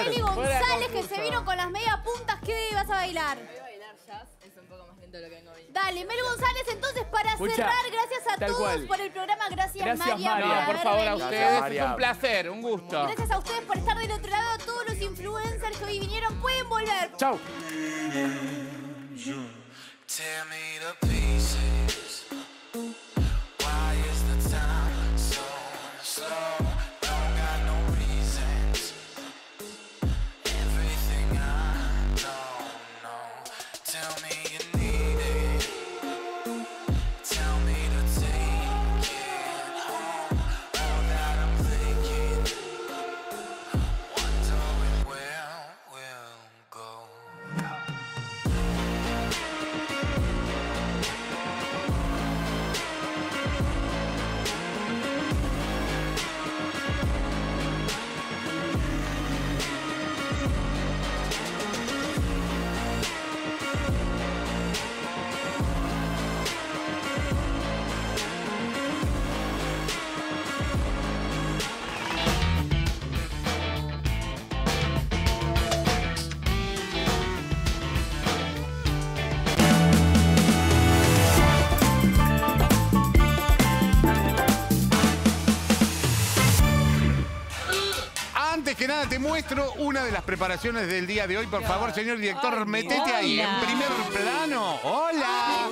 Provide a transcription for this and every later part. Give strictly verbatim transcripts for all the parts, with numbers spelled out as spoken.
Meli González, que se vino con las media puntas. ¿Qué vas a bailar? Voy a bailar jazz, es un poco más lento de lo que vengo hoy. Dale, Meli González, entonces para Escucha, cerrar, gracias a todos cual. por el programa. Gracias, Gracias, María. María. por Por haber favor, a venido. ustedes. María. Es un placer, un gusto. Gracias a ustedes por estar del otro lado. A todos los influencers que hoy vinieron pueden volver. Chau. Tear me to pieces. Why is the time so slow? Don't got no reasons. Everything I don't know. Tell me you need it. Tell me to take it home. All that I'm thinking. Wondering where we'll go. Antes que nada, te muestro una de las preparaciones del día de hoy. Por favor, señor director, metete ahí. En primer plano. ¡Hola!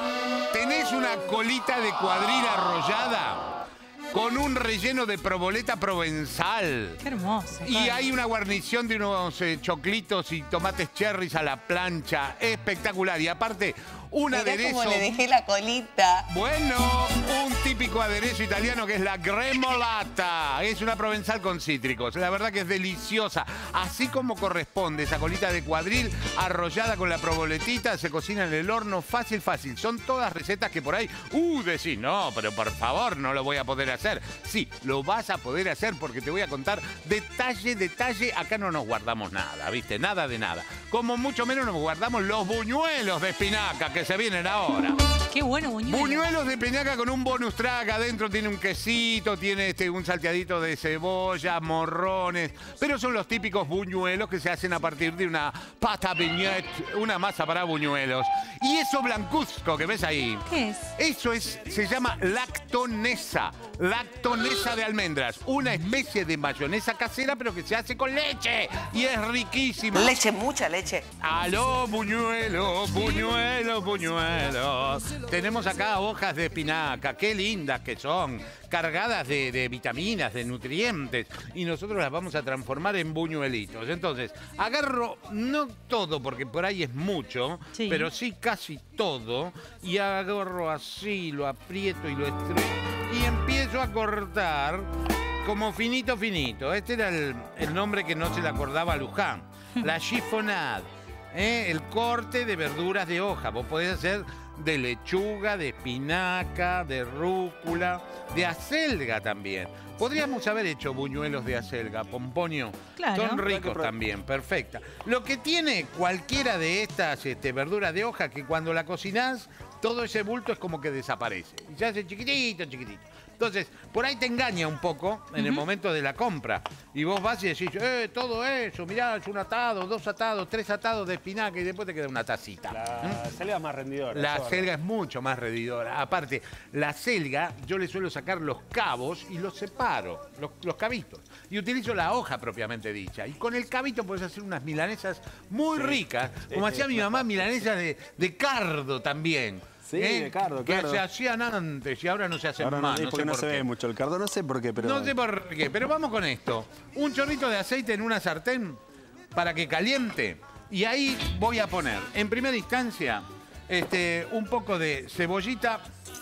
Tenés una colita de cuadril arrollada con un relleno de proboleta provenzal. Qué hermoso. Y hay una guarnición de unos eh, choclitos y tomates cherries a la plancha. Espectacular. Y aparte, un Mirá aderezo... cómo le dejé la colita. Bueno, un típico aderezo italiano que es la gremolata. Es una provenzal con cítricos. La verdad que es deliciosa. Así como corresponde, esa colita de cuadril arrollada con la proboletita, se cocina en el horno fácil, fácil. Son todas recetas que por ahí, uh, decís, no, pero por favor, no lo voy a poder hacer. Sí, lo vas a poder hacer porque te voy a contar detalle, detalle. Acá no nos guardamos nada, ¿viste? Nada de nada. Como mucho menos nos guardamos los buñuelos de espinaca que se vienen ahora. Qué bueno, buñuelo. Buñuelos de espinaca con un bonus track. Adentro tiene un quesito, tiene este, un salteadito de cebolla, morrones. Pero son los típicos buñuelos que se hacen a partir de una pata vignette, una masa para buñuelos. Y eso blancuzco que ves ahí. ¿Qué es? Eso es, se llama lactonesa. Lactonesa de almendras. Una especie de mayonesa casera, pero que se hace con leche. Y es riquísima. Leche, mucha leche. Aló, buñuelos, buñuelos, buñuelos. Tenemos acá hojas de espinaca, qué lindas que son, cargadas de, de vitaminas, de nutrientes, y nosotros las vamos a transformar en buñuelitos. Entonces, agarro, no todo, porque por ahí es mucho, Sí. pero sí casi todo, y agarro así, lo aprieto y lo estreno, y empiezo a cortar como finito, finito. Este era el, el nombre que no se le acordaba a Luján, la chiffonade. ¿Eh? El corte de verduras de hoja. Vos podés hacer de lechuga, de espinaca, de rúcula, de acelga también. Podríamos haber hecho buñuelos de acelga, Pomponio. Claro. Son ricos también, perfecta. Lo que tiene cualquiera de estas este, verduras de hoja, que cuando la cocinás, todo ese bulto es como que desaparece. Y se hace chiquitito, chiquitito. Entonces, por ahí te engaña un poco en uh-huh. el momento de la compra. Y vos vas y decís, eh, todo eso, mirá, es un atado, dos atados, tres atados de espinaca y después te queda una tacita. La ¿Mm? selga es más rendidora. La eso, selga es mucho más rendidora. Aparte, la selga, yo le suelo sacar los cabos y los separo, los, los cabitos. Y utilizo la hoja propiamente dicha. Y con el cabito puedes hacer unas milanesas muy sí. ricas, como sí, hacía sí, mi mamá, milanesas de, de cardo también. Sí, ¿Eh? de cardo, que claro. se hacían antes y ahora no se hacen Ahora más. no, No, porque sé no por se qué. ve mucho el cardo, no sé por qué, pero... No sé por qué, pero vamos con esto. Un chorrito de aceite en una sartén para que caliente. Y ahí voy a poner, en primera instancia, este, un poco de cebollita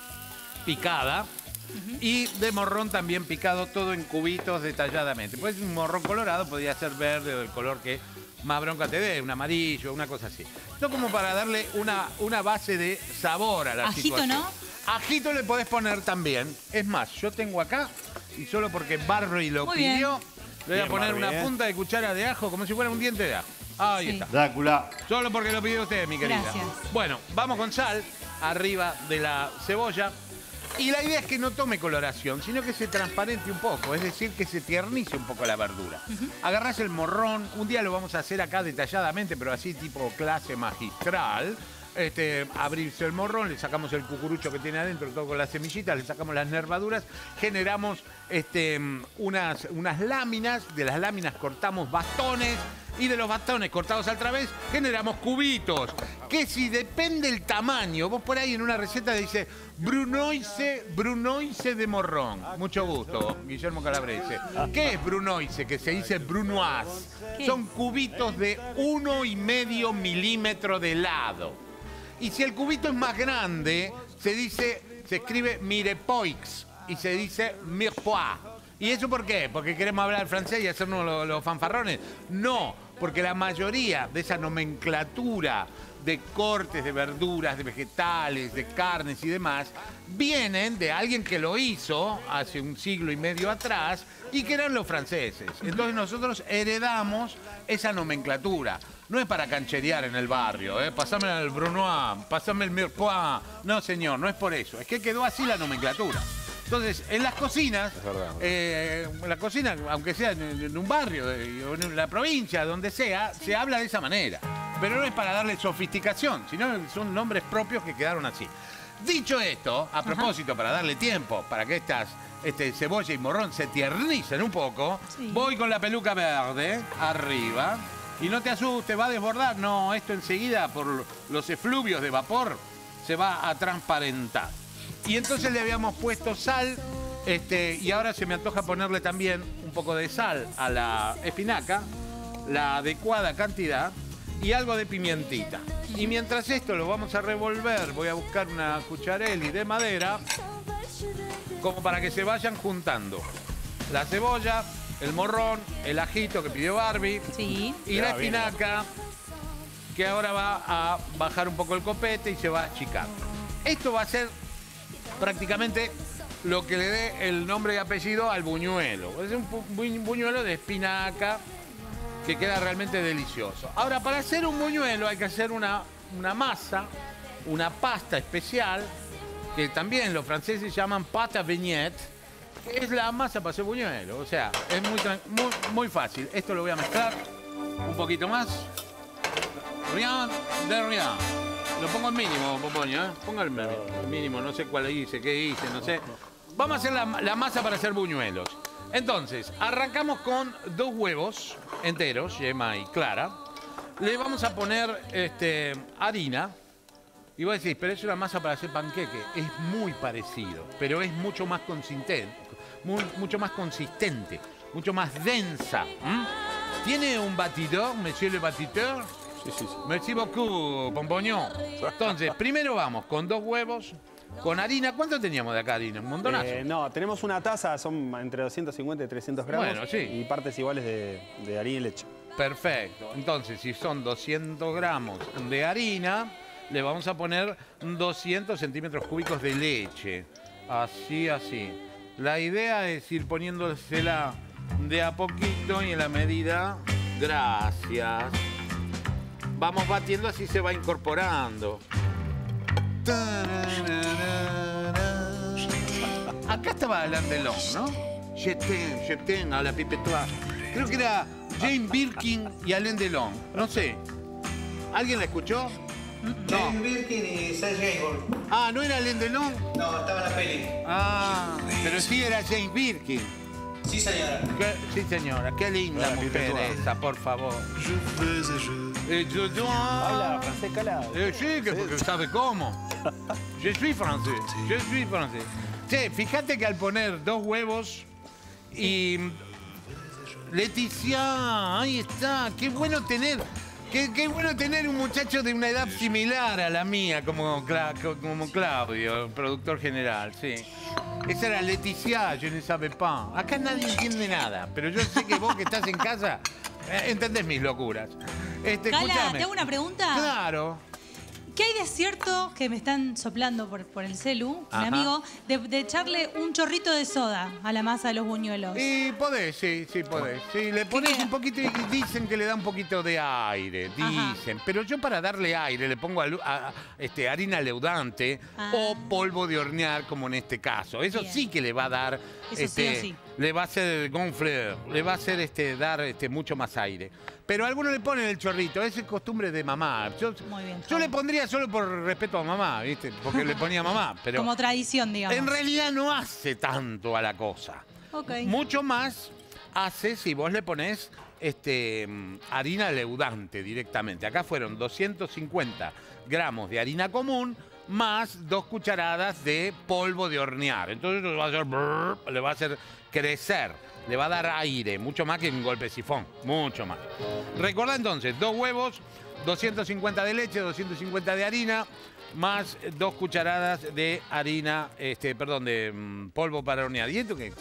picada. Uh-huh. Y de morrón también picado, todo en cubitos detalladamente. Pues un morrón colorado, podría ser verde o del color que más bronca te dé, un amarillo, una cosa así. Esto como para darle una, una base de sabor a la Ajito, situación. ¿no? Ajito le podés poner también. Es más, yo tengo acá, y solo porque Barry lo Muy pidió, bien. le voy a Bien, poner Barbie, una ¿eh? punta de cuchara de ajo, como si fuera un diente de ajo. Ahí Sí. está. Drácula. Solo porque lo pidió usted, mi querida. Gracias. Bueno, vamos con sal arriba de la cebolla. Y la idea es que no tome coloración, sino que se transparente un poco, es decir, que se tiernice un poco la verdura. Uh-huh. Agarrás el morrón, un día lo vamos a hacer acá detalladamente, pero así tipo clase magistral. Este, abrirse el morrón, le sacamos el cucurucho que tiene adentro, todo con las semillitas, le sacamos las nervaduras, generamos este, unas, unas láminas, de las láminas cortamos bastones y de los bastones cortados al través generamos cubitos, que si depende el tamaño, vos por ahí en una receta dice brunoise, brunoise de morrón. Mucho gusto, Guillermo Calabrese. ¿Qué es brunoise? Que se dice brunoise. Son cubitos de uno y medio milímetro de lado. Y si el cubito es más grande, se dice, se escribe mirepoix y se dice mirepoix. ¿Y eso por qué? ¿Porque queremos hablar francés y hacernos los, los fanfarrones? No, porque la mayoría de esa nomenclatura de cortes de verduras, de vegetales, de carnes y demás, vienen de alguien que lo hizo hace un siglo y medio atrás y que eran los franceses. Entonces nosotros heredamos esa nomenclatura. No es para cancherear en el barrio, ¿eh? Pasame el brunoise, pasame el mirepoix. No, señor, no es por eso. Es que quedó así la nomenclatura. Entonces, en las cocinas, eh, en la cocina, aunque sea en, en un barrio, eh, o en la provincia, donde sea, se habla de esa manera. Pero no es para darle sofisticación, sino son nombres propios que quedaron así. Dicho esto, a propósito, para darle tiempo, para que estas este, cebolla y morrón se tiernicen un poco, sí. Voy con la peluca verde arriba. Y no te asustes, va a desbordar. No, esto enseguida, por los efluvios de vapor, se va a transparentar. Y entonces le habíamos puesto sal, este, y ahora se me antoja ponerle también un poco de sal a la espinaca, la adecuada cantidad, y algo de pimientita. Y mientras esto lo vamos a revolver, voy a buscar una cucharelli de madera, como para que se vayan juntando la cebolla, el morrón, el ajito que pidió Barbie, sí. Y la espinaca, que ahora va a bajar un poco el copete y se va a achicar. Esto va a ser prácticamente lo que le dé el nombre y apellido al buñuelo. Es un bu buñuelo de espinaca que queda realmente delicioso. Ahora, para hacer un buñuelo hay que hacer una, una masa, una pasta especial, que también los franceses llaman pâte à vignette, que es la masa para hacer buñuelo. O sea, es muy, muy, muy fácil. Esto lo voy a mezclar un poquito más. Rien de rien. Lo pongo al mínimo, Popoño, ¿eh? Pongo el mínimo, no sé cuál hice, qué hice, no sé. Vamos a hacer la, la masa para hacer buñuelos. Entonces, arrancamos con dos huevos enteros, yema y clara. Le vamos a poner este, harina. Y vos decís, pero es una masa para hacer panqueque. Es muy parecido, pero es mucho más consistente, muy, mucho más consistente, mucho más densa. ¿Mm? ¿Tiene un batidor, monsieur le batidor? Sí, sí, sí. Merci beaucoup, Pompoñón. Entonces, primero vamos con dos huevos, con harina. ¿Cuánto teníamos de acá harina? ¿Un montonazo? Eh, no, tenemos una taza, son entre doscientos cincuenta y trescientos gramos. Bueno, sí. Y partes iguales de, de harina y leche. Perfecto. Entonces, si son doscientos gramos de harina, le vamos a poner doscientos centímetros cúbicos de leche. Así, así. La idea es ir poniéndosela de a poquito y en la medida. Gracias. Vamos batiendo, así se va incorporando. Acá estaba Alain Delon, ¿no? Je t'aime, je t'aime a la pipetoa. Creo que era Jane Birkin y Alain Delon. No sé. ¿Alguien la escuchó? No. Jane Birkin y Serge Gainsbourg. Ah, ¿no era Alain Delon? No, estaba en la peli. Ah, pero sí era Jane Birkin. Sí, señora. ¿Qué? Sí, señora. Qué linda Hola, mujer esa, por favor. Eh, je dois... Habla francés calado. Eh, sí, que porque sabe cómo. Je suis français. Je suis français. Che, fíjate que al poner dos huevos y... Leticia, ahí está. Qué bueno tener... Qué, qué bueno tener un muchacho de una edad similar a la mía, como, Cla como Claudio, el productor general, sí. Esa era Leticia, je ne savais pas. Acá nadie entiende nada, pero yo sé que vos que estás en casa, eh, entendés mis locuras. Este, Cala, escuchame. ¿te hago una pregunta? Claro. ¿Qué hay de cierto que me están soplando por, por el celu, Ajá. mi amigo, de, de echarle un chorrito de soda a la masa de los buñuelos? Y podés, sí, sí podés. Sí, le pones queda? un poquito y dicen que le da un poquito de aire, Ajá. dicen. Pero yo para darle aire le pongo alu- a- a- este, harina leudante Ah. o polvo de hornear, como en este caso. Eso Bien. sí que le va a dar, Eso este, sí o sí. le va a hacer gonfler, le va a hacer este, dar este, mucho más aire. Pero algunos le ponen el chorrito, esa es costumbre de mamá. Yo, Muy bien, yo Javi. le pondría solo por respeto a mamá, ¿viste? Porque le ponía mamá. Pero Como tradición, digamos. en realidad no hace tanto a la cosa. Ok. Mucho más hace si vos le ponés este, mm, harina leudante directamente. Acá fueron doscientos cincuenta gramos de harina común más dos cucharadas de polvo de hornear. Entonces le va a hacer, brrr, le va a hacer crecer, le va a dar aire, mucho más que un golpe de sifón, mucho más. Recuerda entonces, dos huevos, doscientos cincuenta de leche, doscientos cincuenta de harina, más dos cucharadas de harina, este, perdón, de mm, polvo para hornear. ¿Y esto qué?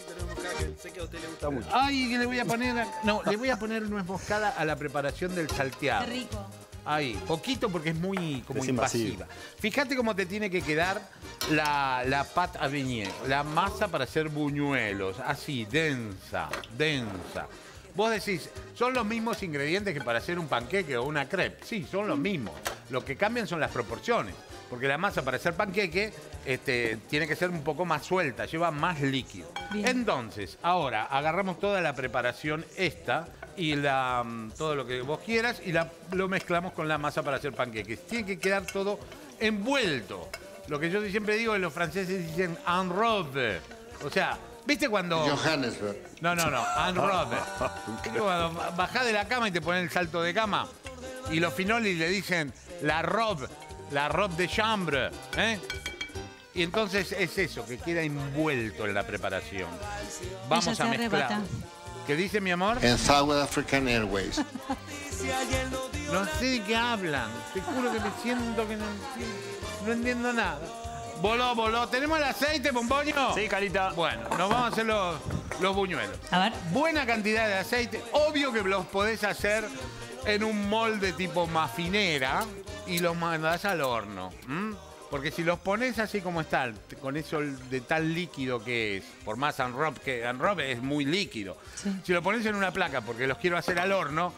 Sé que a usted le gusta mucho. Ay, que le voy a poner, no, le voy a poner nuez moscada a la preparación del salteado. Qué rico. Ahí, poquito porque es muy como Es invasiva. Fíjate cómo te tiene que quedar la, la pâte à beignet, la masa para hacer buñuelos, así, densa, densa. Vos decís, ¿son los mismos ingredientes que para hacer un panqueque o una crepe? Sí, son los mismos. Lo que cambian son las proporciones. Porque la masa para hacer panqueque este, tiene que ser un poco más suelta, lleva más líquido. Bien. Entonces, ahora agarramos toda la preparación esta y la, mm, todo lo que vos quieras y la, lo mezclamos con la masa para hacer panqueques. Tiene que quedar todo envuelto. Lo que yo siempre digo, los franceses dicen enrobe. O sea, ¿viste cuando...? Johannesburg. No, no, no, enrobe. ¿Viste cuando bajás de la cama y te ponen el salto de cama? Y los finolis le dicen la robe, la robe de chambre, ¿eh? Y entonces es eso, que queda envuelto en la preparación. Vamos Ella se a mezclar. arrebata. ¿Qué dice mi amor? En South African Airways. No sé de qué hablan. Te juro que me siento que no entiendo, no entiendo nada. Voló, voló. ¿Tenemos el aceite, Pomponio? Sí, Carita. Bueno, nos vamos a hacer los, los buñuelos. A ver. Buena cantidad de aceite. Obvio que los podés hacer en un molde tipo mafinera y los mandás al horno. ¿m? Porque si los pones así como están, con eso de tal líquido que es, por más enrobe que enrobe es muy líquido. Sí. Si lo pones en una placa porque los quiero hacer al horno,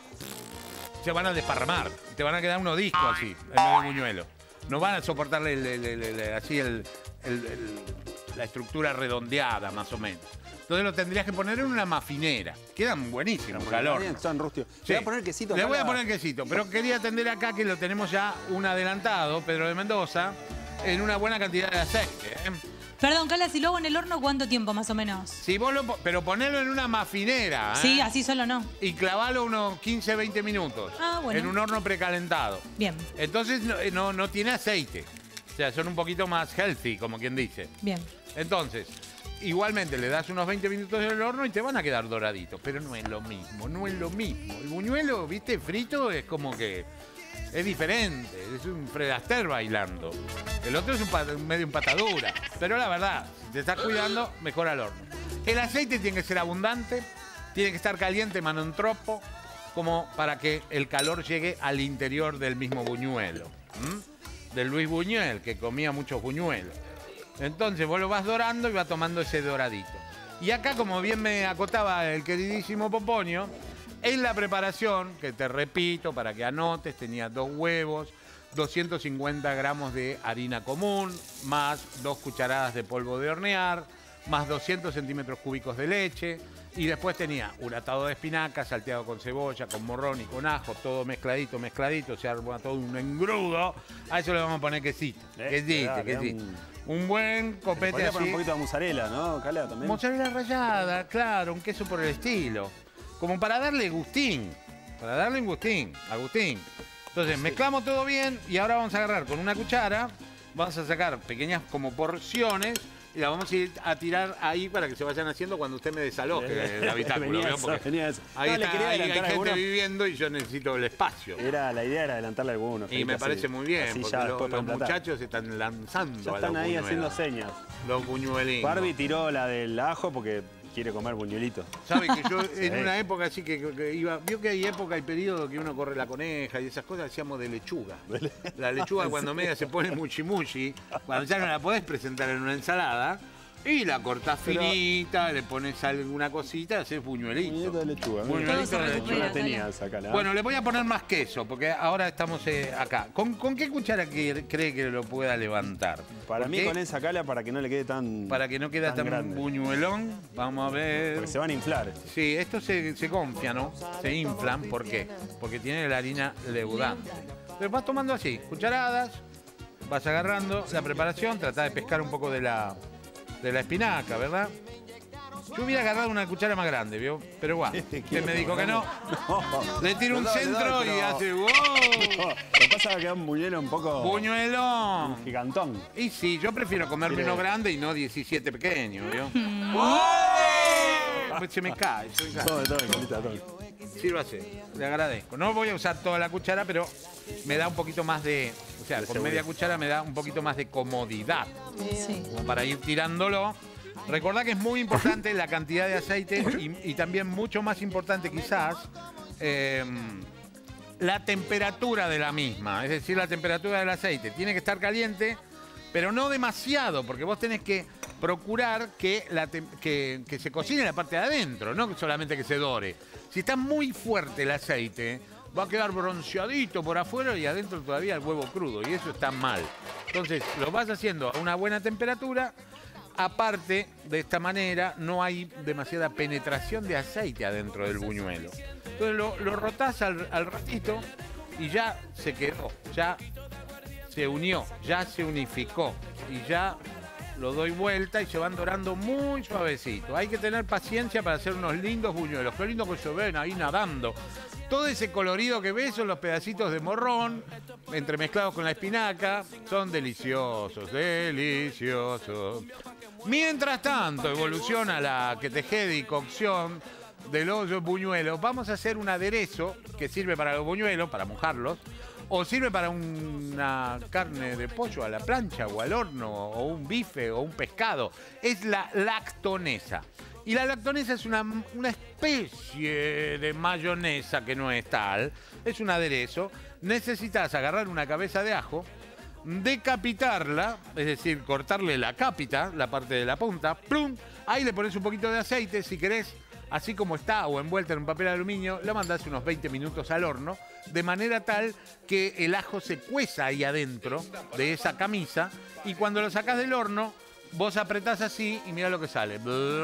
se van a desparramar. Te van a quedar unos discos así, en medio de buñuelo. No van a soportarle el- el- el- el- así el- el- el- la estructura redondeada, más o menos. Entonces lo tendrías que poner en una mafinera. Quedan buenísimos al horno. Bien, son rústicos. Sí. Le voy a poner quesito. Le acá voy a la- poner quesito, pero quería atender acá que lo tenemos ya un adelantado, Pedro de Mendoza, en una buena cantidad de aceite. ¿eh? Perdón, Cala, si lo hago en el horno, ¿cuánto tiempo más o menos? Si vos lo, po- pero ponelo en una mafinera. ¿eh? Sí, así solo no. Y clavalo unos quince, veinte minutos. Ah, bueno. En un horno precalentado. Bien, Entonces no, eh, no, no tiene aceite. O sea, son un poquito más healthy, como quien dice. bien. Entonces, igualmente le das unos veinte minutos en el horno y te van a quedar doraditos. Pero no es lo mismo, no es lo mismo. El buñuelo, viste, frito es como que es diferente. Es un Fred Astaire bailando. El otro es un, pat- medio un patadura. Pero la verdad, si te estás cuidando, mejor al horno. El aceite tiene que ser abundante, tiene que estar caliente, mano en tropo, como para que el calor llegue al interior del mismo buñuelo. ¿m? Del Luis Buñuel, que comía muchos buñuelos. Entonces vos lo vas dorando y va tomando ese doradito. Y acá, como bien me acotaba el queridísimo Pomponio, en la preparación, que te repito para que anotes, tenía dos huevos, doscientos cincuenta gramos de harina común, más dos cucharadas de polvo de hornear, más doscientos centímetros cúbicos de leche, y después tenía un atado de espinaca, salteado con cebolla, con morrón y con ajo, todo mezcladito, mezcladito, se arma todo un engrudo. A eso le vamos a poner quesito, Eh, quesito, le da- le da quesito. un- Un buen copete Podría poner así. un poquito de mozzarella, ¿no, Cala? También. Mozzarella rallada, claro, un queso por el estilo. Como para darle gustín. Para darle un gustín, Agustín. Entonces, mezclamos todo bien y ahora vamos a agarrar con una cuchara, vamos a sacar pequeñas como porciones y la vamos a ir a tirar ahí para que se vayan haciendo cuando usted me desaloje el habitáculo. Venía ¿vio? eso, Porque venía eso. ahí No, le está, quería ahí hay adelantar gente alguno. viviendo y yo necesito el espacio. Era, la idea era adelantarle algunos. Y me así- parece muy bien, así porque ya lo- después los pueden platar. muchachos se están lanzando Ya a están los ahí haciendo buñuelos. señas. Los buñuelinos. Barbie tiró la del ajo porque quiere comer buñuelito. Sabe que yo Sí. en una época así que, que iba... Vio que hay época, hay periodo que uno corre la coneja y esas cosas, hacíamos de lechuga. La lechuga cuando media se pone muchi muchi, cuando ya no la podés presentar en una ensalada, y la cortás Pero- finita, le pones alguna cosita, haces buñuelito. Buñuelito de lechuga. Buñuelito Todo se de recupera. lechuga. No tenía esa cala. Bueno, le voy a poner más queso, porque ahora estamos eh, acá. ¿Con, con qué cuchara que- cree que lo pueda levantar? Para mí Porque con esa cala para que no le quede tan... Para que no quede tan, grande. buñuelón, vamos a ver. Porque se van a inflar. Sí, esto se, se gonfia, ¿no? Se inflan, ¿por qué? Porque tiene la harina leudante. Pero vas tomando así, cucharadas, vas agarrando la preparación, trata de pescar un poco de la, de la espinaca, ¿verdad? Yo hubiera agarrado una cuchara más grande, ¿vio? Pero bueno, usted me dijo que no. No. Le tiro un No, no, centro no, y pero- hace ¡wow! No, lo que pasa es que queda un buñuelo un poco ¡Buñuelón! gigantón. Y sí, yo prefiero comerme Quiere- uno grande y no diecisiete pequeños, ¿vio? Pues se me cae, se me cae. Todo, todo, Colita, todo. Sírvase, le agradezco. No voy a usar toda la cuchara, pero me da un poquito más de... O sea, De con seguridad. media cuchara me da un poquito más de comodidad. Sí. Como para ir tirándolo. Recordá que es muy importante la cantidad de aceite y, y también mucho más importante quizás eh, la temperatura de la misma. Es decir, la temperatura del aceite. Tiene que estar caliente, pero no demasiado, porque vos tenés que procurar que, la tem- que, que se cocine la parte de adentro, no solamente que se dore. Si está muy fuerte el aceite, va a quedar bronceadito por afuera y adentro todavía el huevo crudo, y eso está mal. Entonces, lo vas haciendo a una buena temperatura. Aparte, de esta manera, no hay demasiada penetración de aceite adentro del buñuelo. Entonces, lo, lo rotás al, al ratito y ya se quedó, ya se unió, ya se unificó y ya lo doy vuelta y se van dorando muy suavecito. Hay que tener paciencia para hacer unos lindos buñuelos. Qué lindo que se ven ahí nadando. Todo ese colorido que ves son los pedacitos de morrón entremezclados con la espinaca. Son deliciosos, deliciosos. Mientras tanto, evoluciona la que tejede y cocción de los buñuelos. Vamos a hacer un aderezo que sirve para los buñuelos, para mojarlos, o sirve para una carne de pollo a la plancha o al horno, o un bife o un pescado. Es la lactonesa. Y la lactonesa es una, una especie de mayonesa que no es tal. Es un aderezo. Necesitas agarrar una cabeza de ajo, decapitarla, es decir, cortarle la cápita, la parte de la punta, plum. Ahí le pones un poquito de aceite, si querés, así como está o envuelta en un papel aluminio, la mandás unos veinte minutos al horno, de manera tal que el ajo se cueza ahí adentro de esa camisa, y cuando lo sacás del horno, vos apretás así y mirá lo que sale.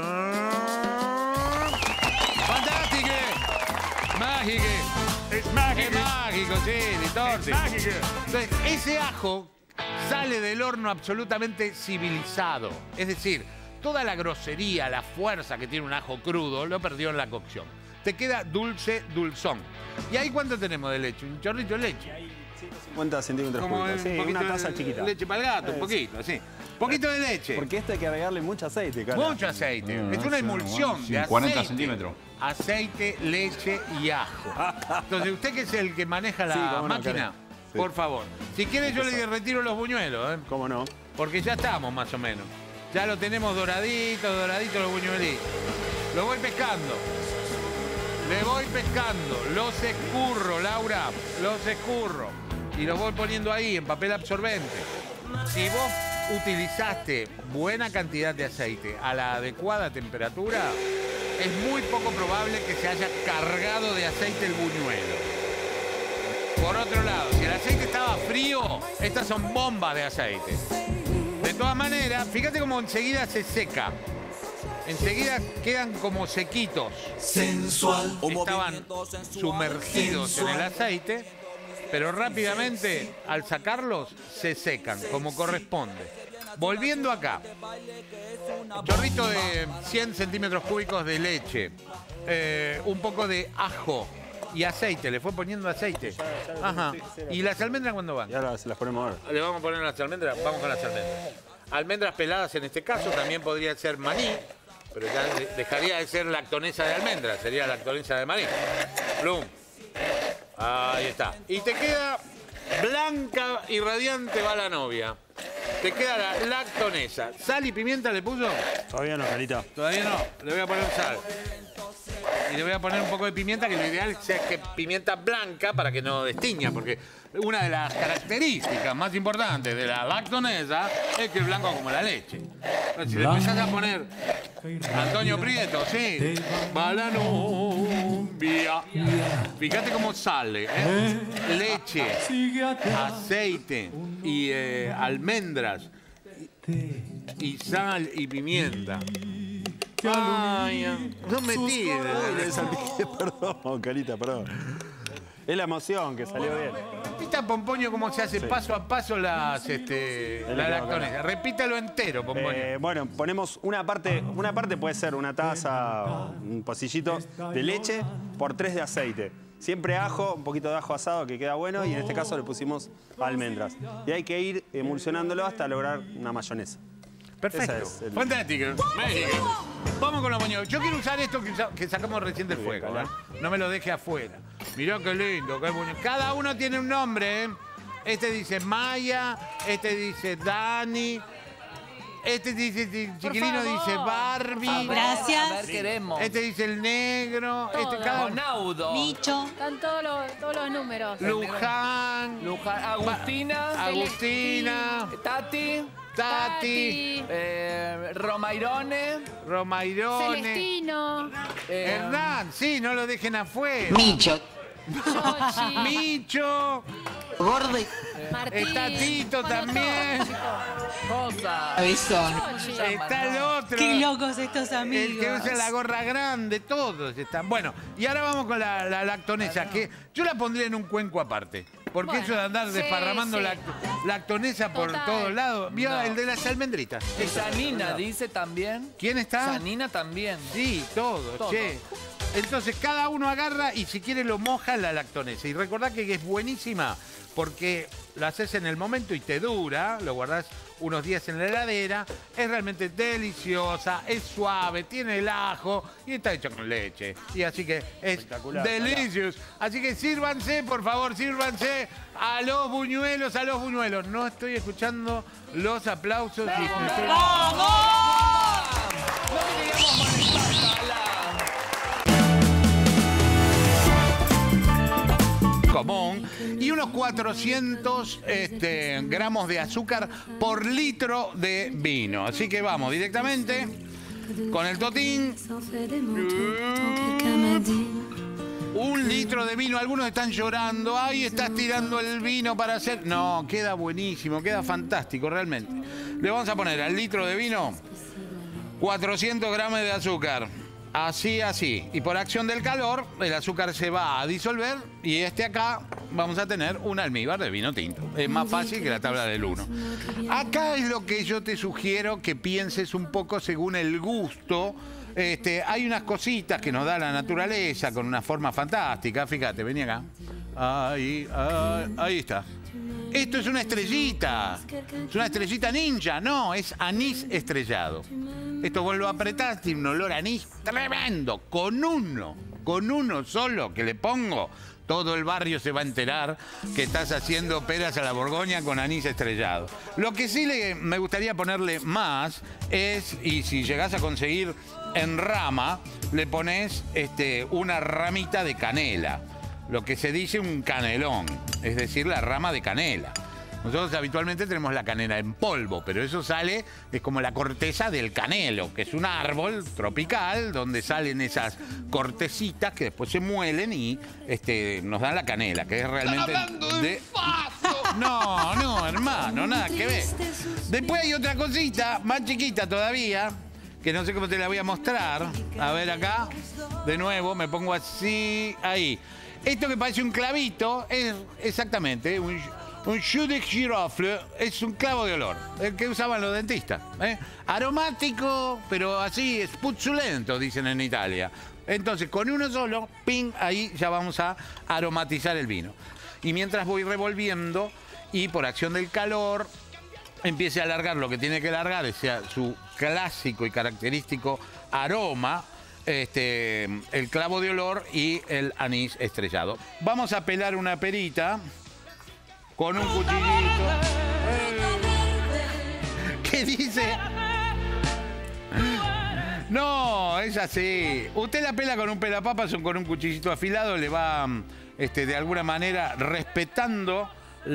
¡Fantástico! ¡Mágico! Es mágico. Es mágico, sí, Litorti. Es mágico. Entonces, ese ajo sale del horno absolutamente civilizado. Es decir, toda la grosería, la fuerza que tiene un ajo crudo, lo perdió en la cocción. Te queda dulce, dulzón. ¿Y ahí cuánto tenemos de leche? Un chorrito de leche. cincuenta centímetros Como cúbicos. un Sí, poquito una taza de chiquita. leche para el gato, un Eh, poquito, así. Poquito de leche. Porque esto hay que agregarle mucho aceite, cara. Mucho aceite. Es una emulsión de cuarenta aceite, centímetros. aceite, leche y ajo. Entonces, usted que es el que maneja la Sí, cómo no, máquina, Karen. Sí. por favor. Si quiere yo le retiro los buñuelos, ¿eh? ¿Cómo no? Porque ya estamos más o menos. Ya lo tenemos doradito, doradito los buñuelitos. Lo voy pescando. Le voy pescando. Los escurro, Laura. Los escurro. Y los voy poniendo ahí en papel absorbente. Si vos utilizaste buena cantidad de aceite a la adecuada temperatura, es muy poco probable que se haya cargado de aceite el buñuelo. Por otro lado, si el aceite estaba frío, estas son bombas de aceite. De todas maneras, fíjate cómo enseguida se seca. Enseguida quedan como sequitos. Sensual. Estaban sumergidos en el aceite, pero rápidamente al sacarlos se secan como corresponde. Volviendo acá, chorrito de cien centímetros cúbicos de leche, eh, un poco de ajo y aceite. Le fue poniendo aceite. Ajá. ¿Y las almendras cuándo van? Y ahora se las ponemos ahora. Le vamos a poner las almendras. Vamos con las almendras. Almendras peladas en este caso, también podría ser maní, pero ya de- dejaría de ser lactonesa de almendras, sería lactonesa de maní. Plum. Ahí está. Y te queda blanca y radiante va la novia. Te queda la lactonesa. ¿Sal y pimienta le puso? Todavía no, Carita. Todavía no. Le voy a poner sal. Y le voy a poner un poco de pimienta, que lo ideal es que pimienta blanca para que no destiña, porque una de las características más importantes de la lactonesa es que es blanco como la leche. Si le empezás a poner Antonio Prieto, sí, Balanumbia. Fíjate cómo sale, ¿eh? Leche, aceite y eh, almendras y sal y pimienta. Ay, no me tires. Perdón, Carita, perdón. Es la emoción que salió bien. Repita, Pomponio, cómo se hace sí. paso a paso las, este, la lactonesa. Repítalo entero, Pomponio. Eh, bueno, ponemos una parte, una parte puede ser una taza, un pocillito de leche por tres de aceite. Siempre ajo, un poquito de ajo asado que queda bueno, y en este caso le pusimos almendras. Y hay que ir emulsionándolo hasta lograr una mayonesa. Perfecto. Es el... Fantástico. México. Vamos con los moños. Yo quiero usar esto que, que sacamos recién del fuego. ¿Verdad? No me lo deje afuera. Mirá qué lindo, qué bonito. Cada uno tiene un nombre, ¿eh? Este dice Maya, este dice Dani, este dice, Chiquilino dice Barbie. Gracias. A ver, queremos. Este dice el negro. Este, cada... Ronaldo. Micho. Están todos los, todos los números. Luján. Luján. Agustina. Agustina. Tati. Tati, eh, Romairone, Romairone, Celestino, eh, Hernán, sí, no lo dejen afuera. Micho. Yoshi, Micho, Gordo. Martín. Está Tito Bueno, también. Cosa. Avisón. Está el otro. Qué locos estos amigos. El que usa la gorra grande, todos están. Bueno, y ahora vamos con la, la lactonesa, que yo la pondría en un cuenco aparte. Porque Bueno, eso de andar sí, desparramando sí. lact lactonesa por Total. todos lados. ¿Vio No. el de las almendritas? Y Janina dice también. ¿Quién está? Janina también. Sí, todo, Todo. che. Entonces cada uno agarra y si quiere lo moja en la lactonesa. Y recordá que es buenísima porque la haces en el momento y te dura, lo guardás unos días en la heladera, es realmente deliciosa, es suave, tiene el ajo y está hecha con leche. Y así que es delicious. Así que sírvanse, por favor, sírvanse a los buñuelos, a los buñuelos. No estoy escuchando los aplausos. Y me estoy- No queríamos molestar, Tala. común y unos cuatrocientos este, gramos de azúcar por litro de vino. Así que vamos directamente con el totín. Un litro de vino. Algunos están llorando. Ay, estás tirando el vino para hacer... No, queda buenísimo, queda fantástico realmente. Le vamos a poner al litro de vino cuatrocientos gramos de azúcar. Así, así. Y por acción del calor, el azúcar se va a disolver y este acá vamos a tener un almíbar de vino tinto. Es más fácil que la tabla del uno. Acá es lo que yo te sugiero que pienses un poco según el gusto. Este, hay unas cositas que nos da la naturaleza con una forma fantástica. Fíjate, vení acá. Ahí, ahí, ahí está. Esto es una estrellita. Es una estrellita ninja. No, es anís estrellado. Esto vos lo apretás, tiene un olor a anís tremendo. Con uno, con uno solo que le pongo, todo el barrio se va a enterar que estás haciendo peras a la Borgoña con anís estrellado. Lo que sí le, me gustaría ponerle más es, y si llegás a conseguir en rama, le pones este, una ramita de canela. Lo que se dice un canelón, es decir, la rama de canela. Nosotros habitualmente tenemos la canela en polvo, pero eso sale, es como la corteza del canelo, que es un árbol tropical donde salen esas cortecitas que después se muelen y este, nos dan la canela, que es realmente... de... No, no, hermano, nada que ver. Después hay otra cosita, más chiquita todavía, que no sé cómo te la voy a mostrar. A ver acá, de nuevo, me pongo así, ahí. Esto que parece un clavito es exactamente un... Un jus de girofle es un clavo de olor, el que usaban los dentistas. ¿eh? Aromático, pero así, spuzzulento, dicen en Italia. Entonces, con uno solo, ping, ahí ya vamos a aromatizar el vino. Y mientras voy revolviendo, y por acción del calor, empiece a alargar lo que tiene que alargar, o sea, su clásico y característico aroma, este, el clavo de olor y el anís estrellado. Vamos a pelar una perita con un cuchillito. ¿Qué dice? No, es así. Usted la pela con un pelapapas o con un cuchillito afilado, le va, este, de alguna manera, respetando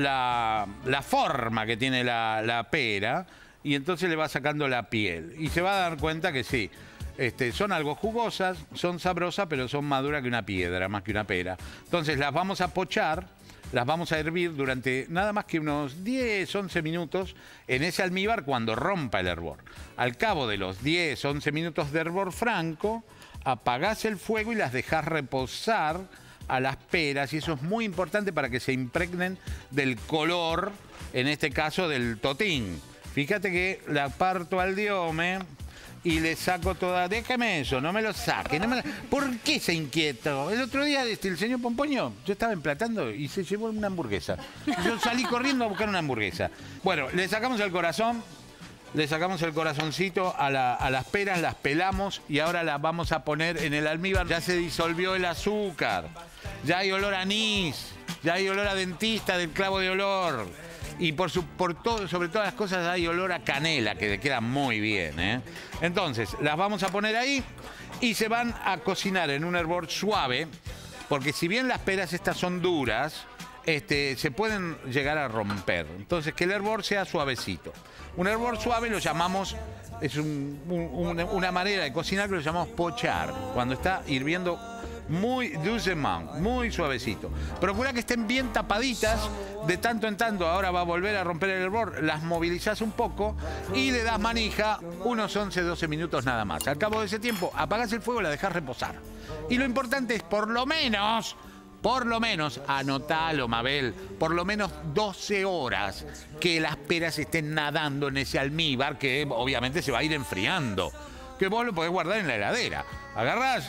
la, la forma que tiene la, la pera, y entonces le va sacando la piel. Y se va a dar cuenta que sí, este, son algo jugosas, son sabrosas, pero son más duras que una piedra, más que una pera. Entonces las vamos a pochar, las vamos a hervir durante nada más que unos diez, once minutos en ese almíbar cuando rompa el hervor. Al cabo de los diez, once minutos de hervor franco, apagás el fuego y las dejás reposar a las peras, y eso es muy importante para que se impregnen del color, en este caso del totín. Fíjate que la parto al diome y le saco toda... Déjame eso, no me lo saque. No me la... ¿Por qué se inquietó? El otro día este, el señor Pompoño, yo estaba emplatando y se llevó una hamburguesa. Yo salí corriendo a buscar una hamburguesa. Bueno, le sacamos el corazón, le sacamos el corazoncito a, la, a las peras, las pelamos y ahora las vamos a poner en el almíbar. Ya se disolvió el azúcar, ya hay olor a anís, ya hay olor a dentista del clavo de olor. Y por, su, por todo, sobre todas las cosas hay olor a canela, que le queda muy bien, ¿eh? Entonces, las vamos a poner ahí y se van a cocinar en un hervor suave, porque si bien las peras estas son duras, este, se pueden llegar a romper. Entonces, que el hervor sea suavecito. Un hervor suave lo llamamos, es un, un, una manera de cocinar que lo llamamos pochar, cuando está hirviendo muy doucement, muy suavecito. Procura que estén bien tapaditas, de tanto en tanto, ahora va a volver a romper el hervor, las movilizás un poco y le das manija unos once, doce minutos nada más. Al cabo de ese tiempo, apagás el fuego y la dejás reposar. Y lo importante es, por lo menos, por lo menos, anotalo, Mabel, por lo menos doce horas que las peras estén nadando en ese almíbar, que obviamente se va a ir enfriando. Que vos lo podés guardar en la heladera. Agarrás...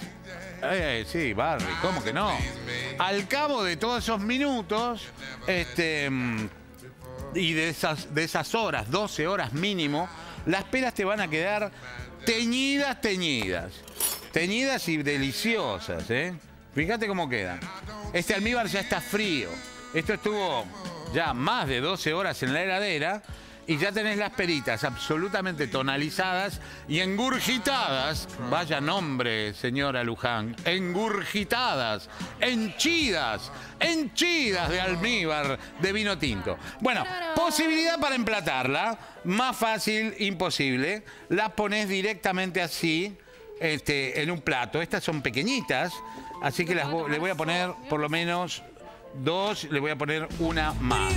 Eh, sí, Barry, ¿cómo que no? Al cabo de todos esos minutos, este, y de esas, de esas horas, doce horas mínimo, las peras te van a quedar teñidas, teñidas. Teñidas y deliciosas, ¿eh? Fíjate cómo quedan. Este almíbar ya está frío. Esto estuvo ya más de doce horas en la heladera. Y ya tenés las peritas absolutamente tonalizadas y engurgitadas. Vaya nombre, señora Luján. Engurgitadas, henchidas, henchidas de almíbar de vino tinto. Bueno, posibilidad para emplatarla. Más fácil, imposible. Las ponés directamente así, este, en un plato. Estas son pequeñitas, así que las, le voy a poner por lo menos dos. Le voy a poner una más.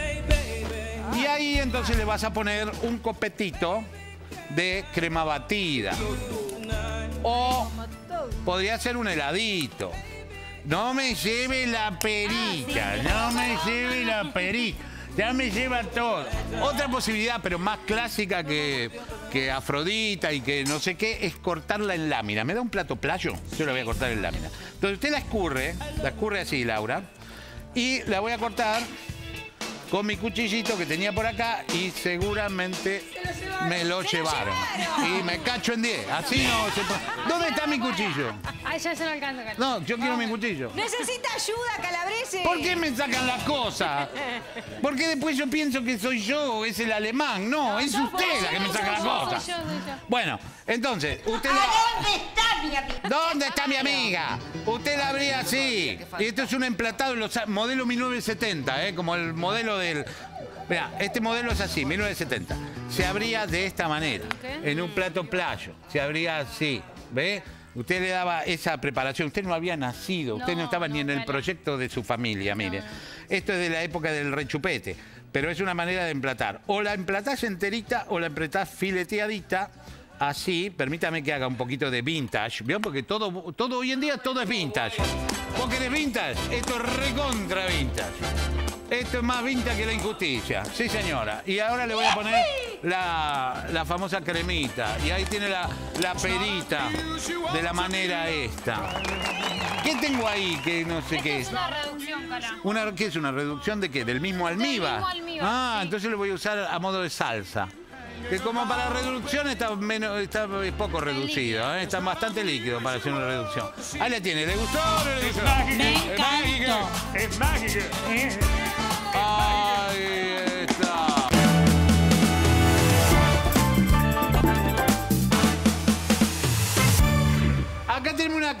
Y ahí entonces le vas a poner un copetito de crema batida. O podría ser un heladito. No me lleve la perita, no me lleve la perita. Ya me lleva todo. Otra posibilidad, pero más clásica que, que Afrodita y que no sé qué, es cortarla en lámina. ¿Me da un plato playo? Yo la voy a cortar en lámina. Entonces usted la escurre, la escurre así, Laura. Y la voy a cortar con mi cuchillito que tenía por acá y seguramente me lo llevaron. Y me cacho en diez. Así no se puede. ¿Dónde está mi cuchillo? Ay, ya se lo alcanza. No, yo quiero mi cuchillo. Necesita ayuda, Calabrese. ¿Por qué me sacan las cosas? Porque después yo pienso que soy yo, es el alemán. No, es usted la que me saca las cosas. Bueno, entonces, usted la... ¿Dónde está mi amiga? ¿Dónde está mi amiga? Usted la abría así. Y esto es un emplatado en los modelo mil novecientos setenta, ¿eh? Como el modelo del... Mira, este modelo es así, mil novecientos setenta. Se abría de esta manera, en un plato playo. Se abría así, ¿ve? Usted le daba esa preparación. Usted no había nacido, usted no, no estaba no, ni en el proyecto de su familia, mire. No. Esto es de la época del rechupete, pero es una manera de emplatar. O la emplatás enterita o la emplatás fileteadita. Así, permítame que haga un poquito de vintage, ¿vio? Porque todo, todo hoy en día todo es vintage. ¿Vos querés vintage? Esto es recontra vintage. Esto es más vintage que la injusticia. Sí, señora. Y ahora le voy a poner la, la famosa cremita. Y ahí tiene la, la perita de la manera esta. ¿Qué tengo ahí que no sé qué es? Una reducción, cara. Una, ¿Qué es una reducción de qué? ¿Del mismo almíbar? Del mismo almíbar, ah, sí. Entonces lo voy a usar a modo de salsa. Que como para reducción está, menos, está es poco reducido, ¿eh? Está bastante líquido para hacer una reducción. Ahí la tiene, ¿le gustó o no le gustó? Me encantó. Es mágico. Ahí está.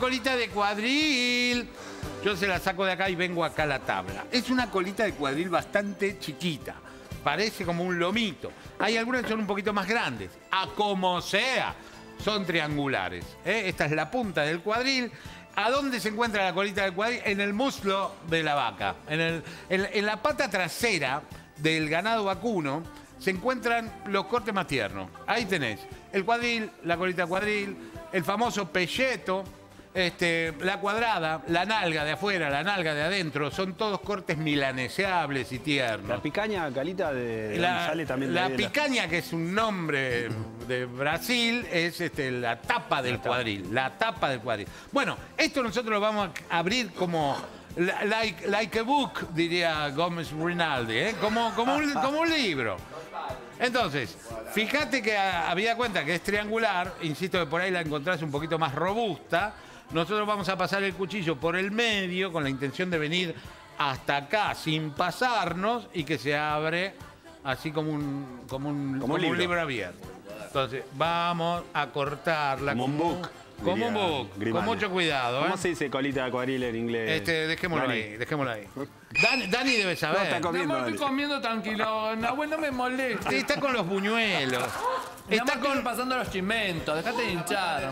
colita de cuadril. Yo se la saco de acá y vengo acá a la tabla. Es una colita de cuadril bastante chiquita. Parece como un lomito. Hay algunas que son un poquito más grandes. A como sea, son triangulares. ¿eh? Esta es la punta del cuadril. ¿A dónde se encuentra la colita del cuadril? En el muslo de la vaca. En, el, en, en la pata trasera del ganado vacuno se encuentran los cortes más tiernos. Ahí tenés el cuadril, la colita de cuadril, el famoso pelleto, este, la cuadrada, la nalga de afuera, la nalga de adentro. Son todos cortes milaneseables y tiernos. La picaña, Calita, de, de La, sale también de la ahí de la- picaña, que es un nombre de Brasil, es este, la tapa del cuadril. La tapa del cuadril. Bueno, esto nosotros lo vamos a abrir como la- like, like a book, diría Gómez Rinaldi, ¿eh? como, como, un, como un libro. Entonces, fíjate que a- había cuenta que es triangular, insisto que por ahí la encontrás un poquito más robusta. Nosotros vamos a pasar el cuchillo por el medio con la intención de venir hasta acá sin pasarnos y que se abre así como un, como un, como un libro. un libro abierto. Entonces, vamos a cortarla Como un book, como un diría book, Grimani. con mucho cuidado. ¿Cómo ¿eh? se dice colita de cuadril en inglés? Este, dejémoslo Dani. ahí, dejémoslo ahí. Dani, Dani debe No, saber. está Mi comiendo, amor, estoy Dani. comiendo tranquilo. Nahuel, no me molestes. Está con los buñuelos. Mi Está amor, con, pasando los chimentos. Dejate de hinchar.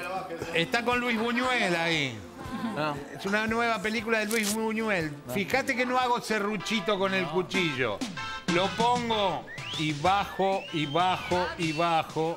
está con Luis Buñuel ahí. No. Es una nueva película de Luis Buñuel. Fíjate que no hago serruchito con el cuchillo. Lo pongo y bajo, y bajo, y bajo.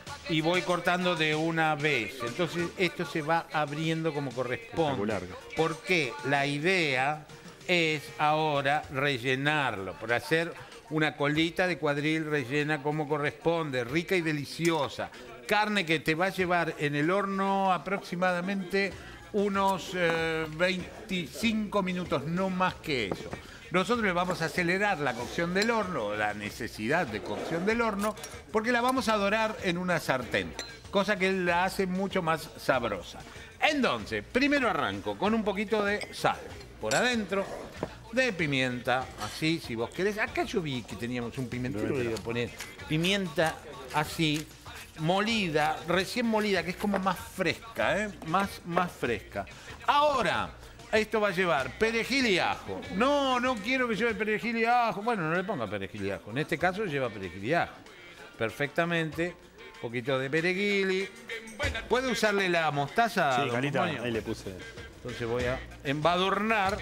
Y voy cortando de una vez. Entonces esto se va abriendo como corresponde. Espectacular. Porque la idea es ahora rellenarlo. Por hacer una colita de cuadril rellena como corresponde. Rica y deliciosa. Carne que te va a llevar en el horno aproximadamente unos eh, veinticinco minutos, no más que eso. Nosotros le vamos a acelerar la cocción del horno, la necesidad de cocción del horno, porque la vamos a dorar en una sartén, cosa que la hace mucho más sabrosa. Entonces, primero arranco con un poquito de sal por adentro, de pimienta, así, si vos querés. Acá yo vi que teníamos un pimentero, le iba a poner pimienta así, molida, recién molida, que es como más fresca, ¿eh? Más, más fresca. Ahora, esto va a llevar perejil y ajo. No, no quiero que lleve perejil y ajo. Bueno, no le ponga perejil y ajo. En este caso lleva perejil y ajo. Perfectamente. Un poquito de perejil y... ¿Puede usarle la mostaza? Sí, don Calita, Moño? ahí le puse. Entonces voy a embadurnar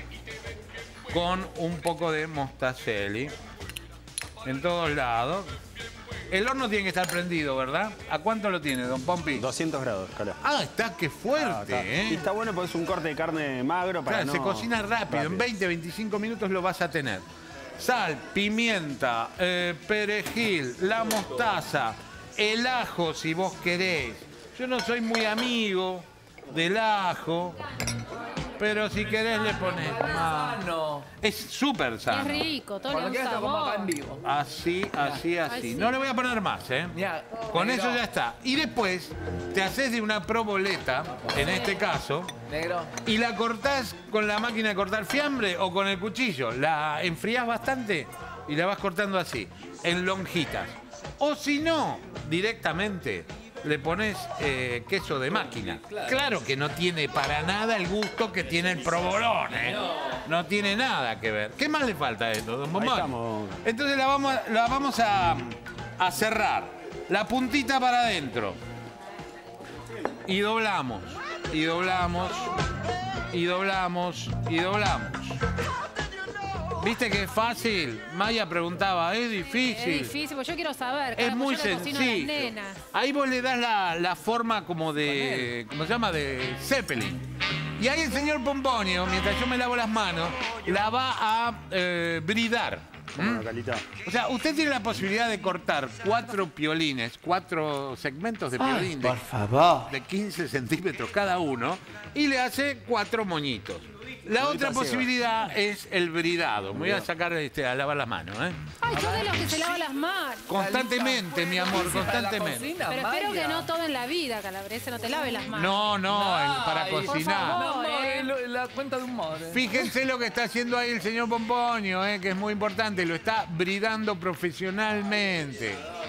con un poco de mostacelli en todos lados. El horno tiene que estar prendido, ¿verdad? ¿A cuánto lo tiene, don Pompi? doscientos grados, Cala. Ah, está, qué fuerte, Ah, está. ¿eh? Y está bueno porque es un corte de carne magro para Claro, no... se cocina rápido, en veinte, veinticinco minutos lo vas a tener. Sal, pimienta, eh, perejil, la mostaza, el ajo si vos querés. Yo no soy muy amigo del ajo, pero si querés le pones más. No. Es súper Es sano. rico, todo Cuando le da quieras un te como acá en sabor. vivo. Así, así, así. Ay, sí. No le voy a poner más, ¿eh? Mirá, Con negro, eso ya está. Y después te haces de una proboleta, en este caso, Negro. y la cortás con la máquina de cortar fiambre o con el cuchillo. La enfrías bastante y la vas cortando así, en lonjitas. O si no, directamente le pones eh, queso de máquina. Claro que no tiene para nada el gusto que tiene el provolone. ¿eh? No tiene nada que ver. ¿Qué más le falta a esto, don Bombón? estamos. Entonces la vamos, a- la vamos a, a cerrar. La puntita para adentro. Y doblamos. Y doblamos. Y doblamos. Y doblamos. ¿Viste que es fácil? Maya preguntaba, ¿es difícil? Es difícil, porque yo quiero saber. Es carajo, muy yo le cocino a las sencillo. nenas. Ahí vos le das la, la forma como de, ¿cómo se llama? De Zeppelin. Y ahí el señor Pomponio, mientras yo me lavo las manos, la va a eh, bridar. Bueno, Calita. O sea, usted tiene la posibilidad de cortar cuatro piolines, cuatro segmentos de piolín de, favor. de quince centímetros cada uno y le hace cuatro moñitos. La otra ciega. posibilidad es el bridado. Me voy a sacar este, a lavar las manos, ¿eh? Ay, yo de los que se lava las manos. Constantemente, mi amor, constantemente. Cocina, Pero espero Maya. que no todo en la vida, Calabrese, no te laves las manos. No, no, el- para Ay, por cocinar. favor. No, eh. es lo- la cuenta de humor. eh. Fíjense lo que está haciendo ahí el señor Pomponio, eh, que es muy importante. Lo está bridando profesionalmente.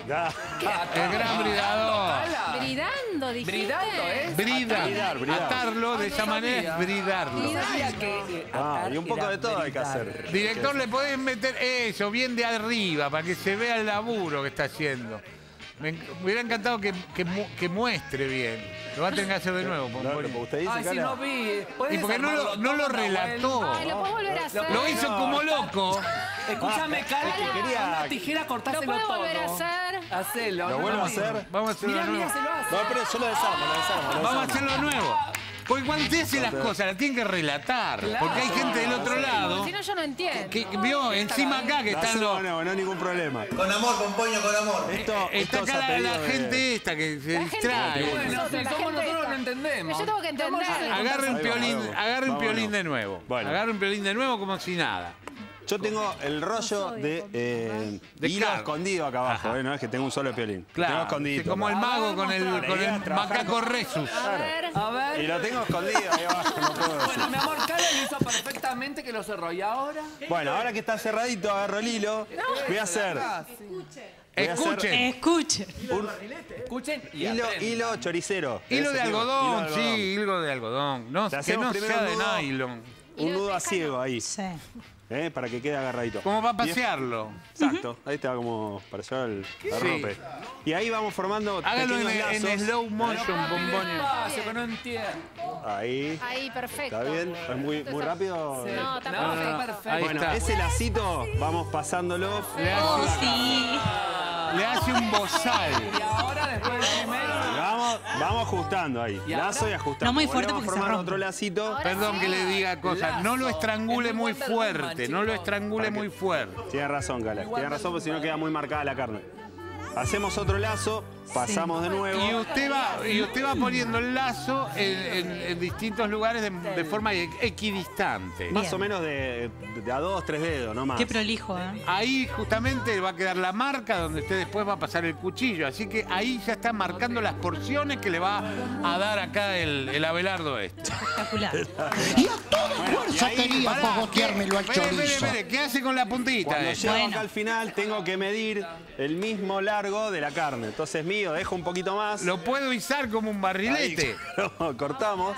El gran bridador. Bridando, dijiste. Bridando, ¿eh? Brida. Bridar, bridar. Atarlo de esa manera es bridarlo. Ah, y un poco de todo hay que hacer. Director, le podés meter eso, bien de arriba, para que se vea el laburo que está haciendo. Me, me hubiera encantado que, que, mu- que muestre bien. Lo va a tener que hacer de nuevo. No, Pomponi. pero usted dice, Ay, si Cala. no vi. Y porque no lo, no lo relató. Ay, lo puedo volver a hacer. Lo hizo como loco. Escúchame, Cala, que quería- con una tijera Lo cortáselo puedo todo. volver a hacer. Hacelo. ¿Lo no vuelvo a olvides. hacer? Vamos a hacerlo Mira, de mira, nuevo. se lo hace. No, pero yo lo desarmo, lo desarmo. lo Vamos a desarmo. hacerlo de nuevo. Porque cuando usted hace las cosas, las tiene que relatar. Porque hay gente del otro lado Si no, yo no entiendo. que vio encima acá que Lo están hacemos los. de nuevo, no hay ningún problema. Con amor, Pompoño, con amor. Esto, Está esto se acá ha la, pedido la de- gente esta que se La gente distrae. esta. Bueno, si La somos gente nosotros esta. lo entendemos. Yo tengo que entender. Agarre un Ahí piolín, vamos, agarre un vamos, piolín vamos. de nuevo. Bueno. Agarre un piolín de nuevo como si nada. Yo tengo el rollo de, eh, De hilo carne. escondido acá abajo, Ajá. eh, no es que tengo un solo piolín. Lo tengo Claro. escondido. sí, como el mago con el, con el macaco Resus. A ver. A ver. Y lo tengo escondido ahí abajo, no puedo decir. Bueno, mi amor, Cala lo hizo perfectamente que lo cerró. ¿Y ahora? Bueno, ahora que está cerradito, agarro el hilo. Voy a hacer Voy a hacer- Escuchen. Escuche. un Escuchen y hilo, aprendan. hilo choricero. Hilo de Ese tipo, algodón, hilo de sí, algodón. hilo de algodón. No, Le que hacemos no primero sea un de nudo. nylon. Un nudo a ciego ahí, Sí. eh, para que quede agarradito. Como para Y es- pasearlo. Exacto, ahí está como para llevar el arrope. Y ahí vamos formando Hágalo en, pequeños en lazos. slow motion, bombón. Despacio, que no entiendo. Ahí. Ahí, perfecto. ¿Está bien? ¿Es muy, muy rápido? No, está No, perfecto. está perfecto. Ahí Bueno, está. ese lacito vamos pasándolo. Le Oh, hace, sí. le hace un bozal. Y ahora, después del primero. Vamos, vamos ajustando ahí. ¿Y Lazo ahora? y ajustando. No muy fuerte Volvemos porque se formando rompe. otro lacito. Perdón que le diga cosas. No lo Lazo. estrangule Es muy muy Wonder Woman, fuerte. No lo chicos. estrangule muy fuerte. Tiene razón, Cala. Tiene razón porque si no queda muy marcada la carne. Hacemos otro lazo, pasamos de nuevo. Y usted va, y usted va poniendo el lazo en, en- en distintos lugares de, de forma e- equidistante. Más Bien. o menos de, de a dos, tres dedos, no más. Qué prolijo, ¿eh? Ahí justamente va a quedar la marca donde usted después va a pasar el cuchillo. Así que ahí ya está marcando las porciones que le va a dar acá el, el Abelardo este. Espectacular. Y a toda fuerza ahí, quería Pará, cogoteármelo al espere, espere, chorizo. espere, ¿qué hace con la puntita? Cuando esa? llego Bueno. acá al final tengo que medir el mismo largo de la carne. Entonces mío, dejo un poquito más. Lo puedo izar como un Ahí, barrilete. cortamos.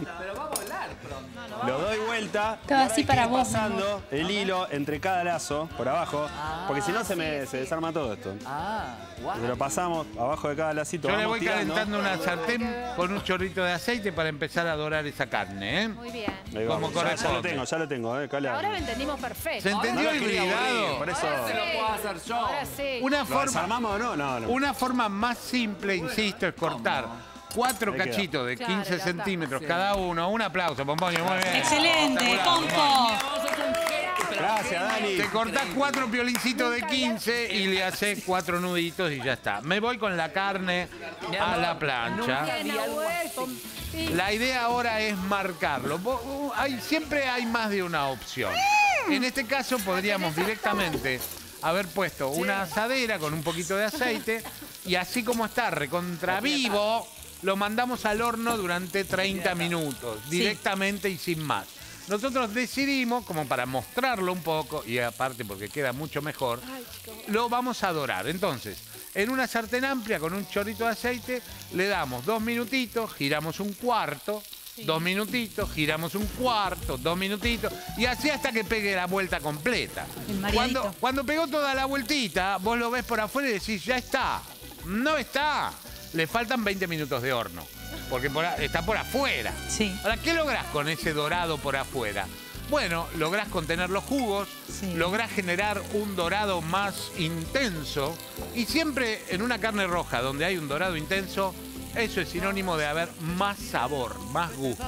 Lo doy vuelta. Todo y ahora así hay que para ir vos, pasando el hilo entre cada lazo por abajo. Porque si no se me se desarma todo esto. Ah, guau. Lo pasamos abajo de cada lacito. Yo le vamos voy tirando. calentando una sartén con un chorrito de aceite para empezar a dorar esa carne, ¿eh? Muy bien. Ahí vamos. como Ya- ya, lo corresponde. tengo, ya lo tengo, eh, Cala. Ahora lo entendimos perfecto. ¿Se entendió No el lo quería aburrir, bridado? por eso. Se lo puedo hacer yo. Ahora sí. Una ¿Lo forma, desarmamos o no? No, no. una forma más simple, insisto, es cortar cuatro Ahí queda. cachitos de Claro, quince la tapa. centímetros cada uno. Un aplauso, Pomponio, muy bien. Excelente, Espectacular. Ponco. Gracias, Dani. Te cortás cuatro piolincitos de quince y le haces cuatro nuditos y ya está. Me voy con la carne a la plancha. Nunca vi algo así. Sí. La idea ahora es marcarlo. Vos- uh, hay- siempre hay más de una opción. En este caso podríamos directamente haber puesto una asadera con un poquito de aceite y así como está recontra vivo, lo mandamos al horno durante treinta minutos, directamente y sin más. Nosotros decidimos, como para mostrarlo un poco, y aparte porque queda mucho mejor, lo vamos a dorar. Entonces, en una sartén amplia con un chorrito de aceite, le damos dos minutitos, giramos un cuarto, dos minutitos, giramos un cuarto, dos minutitos, y así hasta que pegue la vuelta completa. El mareadito. Cuando, cuando pegó toda la vueltita, vos lo ves por afuera y decís, ya está. No está. Le faltan veinte minutos de horno, porque por a- está por afuera. Sí. Ahora, ¿qué lográs con ese dorado por afuera? Bueno, lográs contener los jugos, Sí. lográs generar un dorado más intenso y siempre en una carne roja donde hay un dorado intenso, eso es sinónimo de haber más sabor, más gusto.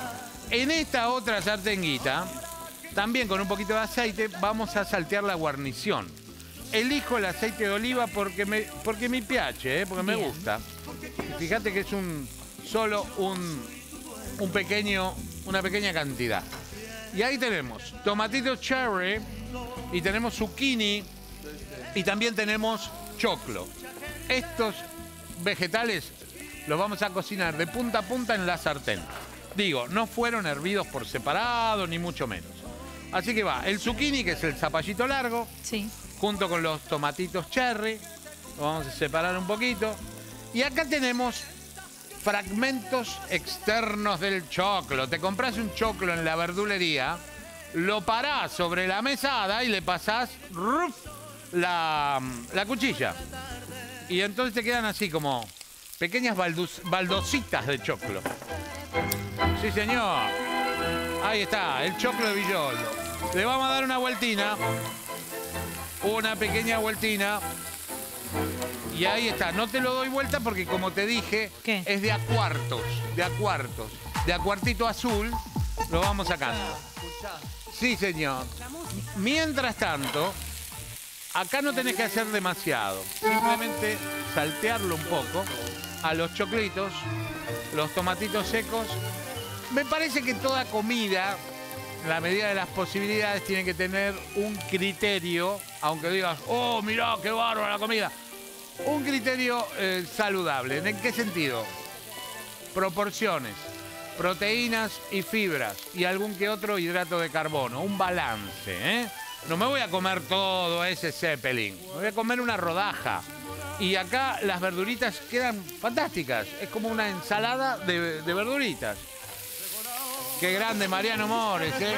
En esta otra sartenguita, también con un poquito de aceite, vamos a saltear la guarnición. Elijo el aceite de oliva porque me, porque me piace, ¿eh? Porque me Bien. gusta. Y fíjate que es un solo un, un pequeño, una pequeña cantidad. Y ahí tenemos tomatito cherry y tenemos zucchini y también tenemos choclo. Estos vegetales los vamos a cocinar de punta a punta en la sartén. Digo, no fueron hervidos por separado ni mucho menos. Así que va el zucchini, que es el zapallito largo, Sí. junto con los tomatitos cherry, Lo vamos a separar un poquito. Y acá tenemos fragmentos externos del choclo. Te compras un choclo en la verdulería, lo parás sobre la mesada y le pasás ¡ruf! la, la cuchilla. Y entonces te quedan así como pequeñas baldus- baldositas de choclo. Sí, señor. Ahí está, el choclo de Villoldo. Le vamos a dar una vueltina. Una pequeña vueltina. Y ahí está. No te lo doy vuelta porque, como te dije, ¿Qué? es de a cuartos. De a cuartos. De a cuartito azul. Lo vamos sacando. Sí, señor. Mientras tanto, acá no tenés que hacer demasiado. Simplemente saltearlo un poco a los choclitos, los tomatitos secos. Me parece que toda comida, en la medida de las posibilidades, tiene que tener un criterio, aunque digas, oh, mirá, qué bárbara la comida. Un criterio eh, saludable. ¿En qué sentido? Proporciones, proteínas y fibras y algún que otro hidrato de carbono. Un balance, ¿eh? No me voy a comer todo ese Zeppelin. Me voy a comer una rodaja. Y acá las verduritas quedan fantásticas. Es como una ensalada de, de verduritas. Qué grande Mariano Mores, ¿eh?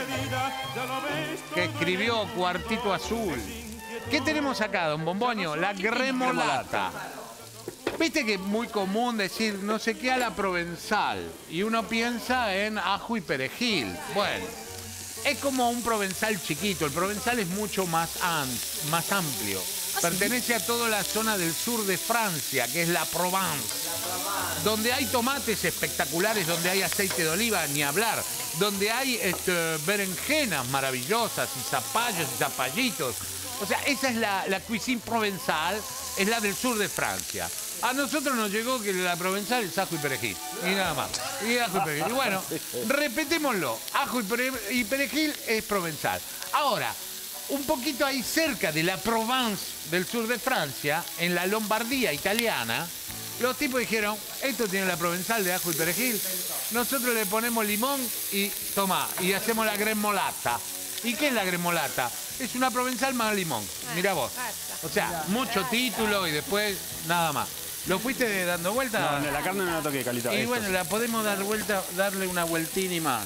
Que escribió Cuartito Azul. ¿Qué tenemos acá, don Bomboño? La gremolata. Viste que es muy común decir no sé qué a la provenzal. Y uno piensa en ajo y perejil. Bueno, es como un provenzal chiquito. El provenzal es mucho más, am- más amplio. Pertenece a toda la zona del sur de Francia, que es la Provence. Donde hay tomates espectaculares, donde hay aceite de oliva, ni hablar. Donde hay este, berenjenas maravillosas y zapallos y zapallitos. O sea, esa es la, la cuisine provenzal, es la del sur de Francia. A nosotros nos llegó que la provenzal es ajo y perejil. Y nada más. Y ajo y perejil. Y bueno, repetémoslo. Ajo y, pere- y perejil es provenzal. Ahora, un poquito ahí cerca de la Provence del sur de Francia, en la Lombardía italiana, los tipos dijeron, esto tiene la provenzal de ajo y perejil, nosotros le ponemos limón y tomá, y hacemos la gremolata. ¿Y qué es la gremolata? Es una provenzal más limón, mirá vos. O sea, mucho título y después nada más. ¿Lo fuiste dando vuelta? No, la carne no la toqué, Calita. Y Esto bueno, sí. la podemos dar vuelta, darle una vueltina y más.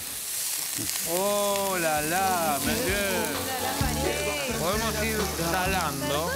Oh, la la, me entiendes. Podemos ir salando.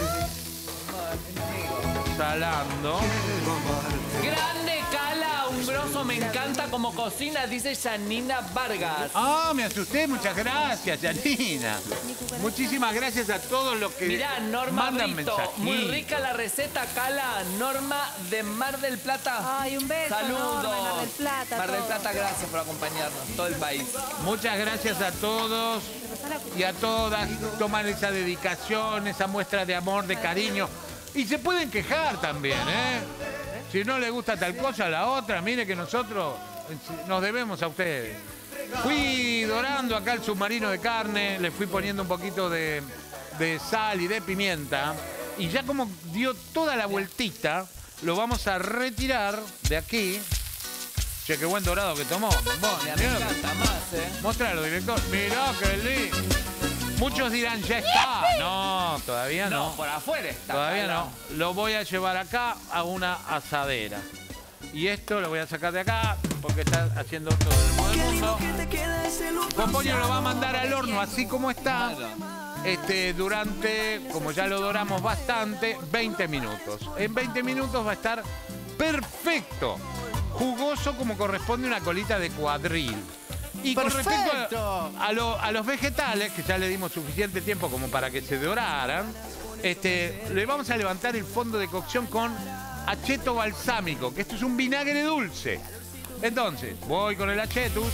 Salando. Grande Cala, un grosso, me encanta como cocina, dice Janina Vargas. Ah, me asusté, muchas gracias, Janina. Muchísimas gracias a todos los que Mirá, Norma mandan Brito, mensajes. muy rica la receta, Cala. Norma de Mar del Plata. Ay, un beso, Saludos. Norma, Mar del Plata, Mar del todo. Plata, gracias por acompañarnos, todo el país. Muchas gracias a todos y a todas. Toman esa dedicación, esa muestra de amor, de cariño. Y se pueden quejar también, ¿eh? Si no les gusta tal cosa, la otra, mire que nosotros nos debemos a ustedes. Fui dorando acá el submarino de carne, le fui poniendo un poquito de, de sal y de pimienta. Y ya como dio toda la vueltita, lo vamos a retirar de aquí. Che, qué buen dorado que tomó. Bueno, Me encanta más, ¿eh? mostralo, director. Mirá qué lindo. Muchos dirán, ya está. No, todavía no. No, por afuera está. Todavía Cala. no. Lo voy a llevar acá a una asadera. Y esto lo voy a sacar de acá porque está haciendo todo el modo del mundo. Pompoño lo va a mandar al horno así como está. Este, durante, como ya lo doramos bastante, veinte minutos. En veinte minutos va a estar perfecto. Jugoso como corresponde una colita de cuadril. Y con respecto a, a, lo- a los vegetales, que ya le dimos suficiente tiempo como para que se doraran, este, le vamos a levantar el fondo de cocción con acheto balsámico, que esto es un vinagre dulce. Entonces, voy con el achetus.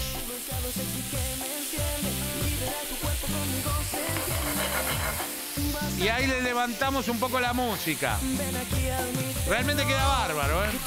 Y ahí le levantamos un poco la música. Realmente queda bárbaro, ¿eh?